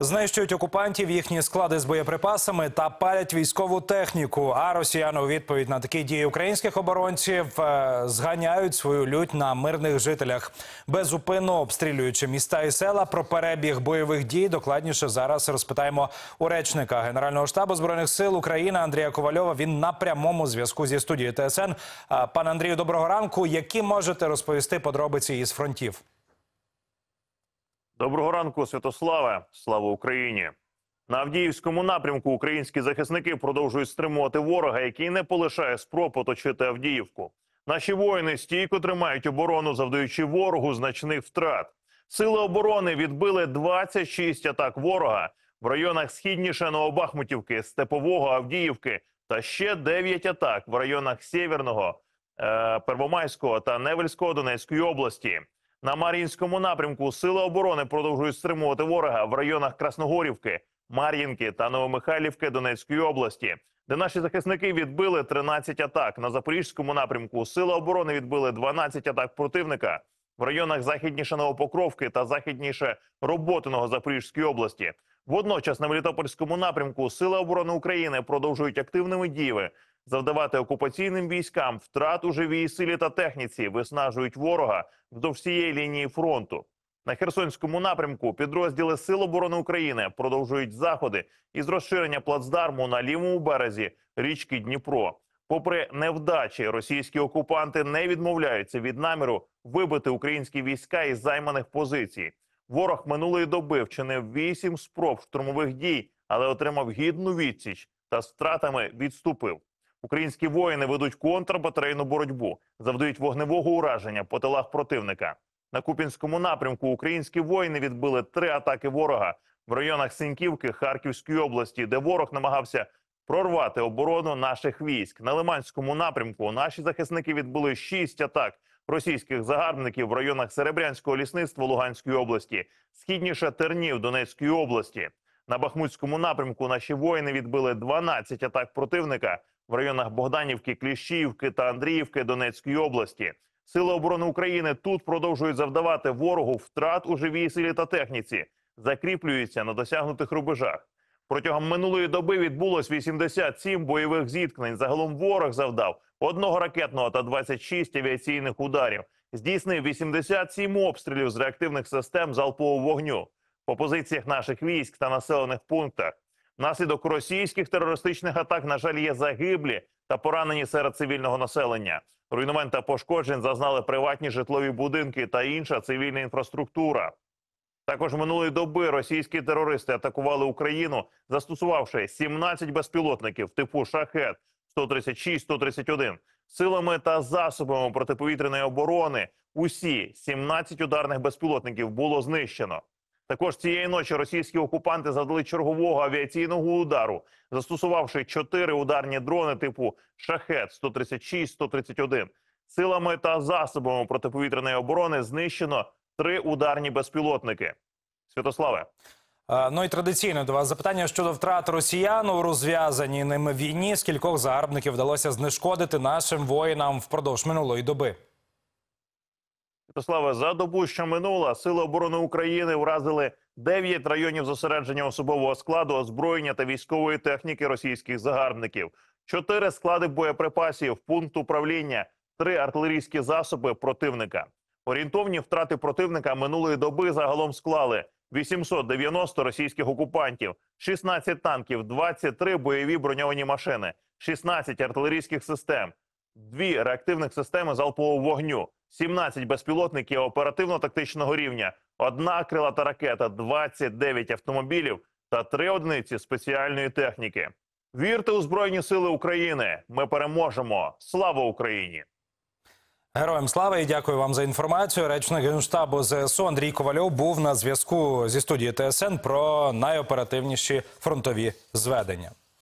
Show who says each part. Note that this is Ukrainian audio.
Speaker 1: Знищують окупантів, їхні склади з боєприпасами та палять військову техніку. А росіяни у відповідь на такі дії українських оборонців зганяють свою лють на мирних жителях, безупинно обстрілюючи міста і села. Про перебіг бойових дій докладніше зараз розпитаємо у речника Генерального штабу Збройних сил України Андрія Ковальова. Він на прямому зв'язку зі студією ТСН. Пане Андрію, доброго ранку. Які можете розповісти подробиці із фронтів?
Speaker 2: Доброго ранку, Святославе! Слава Україні! На Авдіївському напрямку українські захисники продовжують стримувати ворога, який не полишає спроб оточити Авдіївку. Наші воїни стійко тримають оборону, завдаючи ворогу значних втрат. Сили оборони відбили 26 атак ворога в районах східніше Новобахмутівки, Степового, Авдіївки та ще 9 атак в районах Сєвєрного, Первомайського та Невельського Донецької області. На Мар'їнському напрямку Сили оборони продовжують стримувати ворога в районах Красногорівки, Мар'їнки та Новомихайлівки Донецької області, де наші захисники відбили 13 атак. На Запорізькому напрямку Сили оборони відбили 12 атак противника в районах західніше Новопокровки та західніше Роботиного Запорізької області. Водночас на Мелітопольському напрямку Сили оборони України продовжують активними діями завдавати окупаційним військам втрат у живій силі та техніці, виснажують ворога вздовж всієї лінії фронту. На Херсонському напрямку підрозділи Сил оборони України продовжують заходи із розширення плацдарму на лівому березі річки Дніпро. Попри невдачі, російські окупанти не відмовляються від наміру вибити українські війська із займаних позицій. Ворог минулої доби вчинив 8 спроб штурмових дій, але отримав гідну відсіч та з втратами відступив. Українські воїни ведуть контрбатарейну боротьбу, завдають вогневого ураження по тилах противника. На Куп'янському напрямку українські воїни відбили 3 атаки ворога в районах Синьківки Харківської області, де ворог намагався прорвати оборону наших військ. На Лиманському напрямку наші захисники відбили 6 атак російських загарбників в районах Серебрянського лісництва Луганської області, східніше Тернів Донецької області. На Бахмутському напрямку наші воїни відбили 12 атак противника в районах Богданівки, Кліщіївки та Андріївки Донецької області. Сили оборони України тут продовжують завдавати ворогу втрат у живій силі та техніці, закріплюються на досягнутих рубежах. Протягом минулої доби відбулось 87 бойових зіткнень. Загалом ворог завдав 1 ракетного та 26 авіаційних ударів. Здійснив 87 обстрілів з реактивних систем залпового вогню по позиціях наших військ та населених пунктах. Внаслідок російських терористичних атак, на жаль, є загиблі та поранені серед цивільного населення. Руйнувань та пошкоджень зазнали приватні житлові будинки та інша цивільна інфраструктура. Також минулої доби російські терористи атакували Україну, застосувавши 17 безпілотників типу «Шахед» 136-131. Силами та засобами протиповітряної оборони усі 17 ударних безпілотників було знищено. Також цієї ночі російські окупанти завдали чергового авіаційного удару, застосувавши 4 ударні дрони типу «Шахед» 136-131. Силами та засобами протиповітряної оборони знищено 3 ударні безпілотники. Святославе.
Speaker 1: Ну і традиційно до вас запитання щодо втрат росіян у розв'язаній ними війні. Скількох загарбників вдалося знешкодити нашим воїнам впродовж минулої доби?
Speaker 2: Святославе, за добу, що минула, Сили оборони України вразили 9 районів зосередження особового складу, озброєння та військової техніки російських загарбників, 4 склади боєприпасів, пункт управління, 3 артилерійські засоби противника. Орієнтовні втрати противника минулої доби загалом склали 890 російських окупантів, 16 танків, 23 бойові броньовані машини, 16 артилерійських систем, 2 реактивних системи залпового вогню, 17 безпілотників оперативно-тактичного рівня, 1 крилата ракета, 29 автомобілів та 3 одиниці спеціальної техніки. Вірте у Збройні Сили України! Ми переможемо! Слава Україні!
Speaker 1: Героям слава і дякую вам за інформацію. Речник Генштабу ЗСУ Андрій Ковальов був на зв'язку зі студією ТСН про найоперативніші фронтові зведення.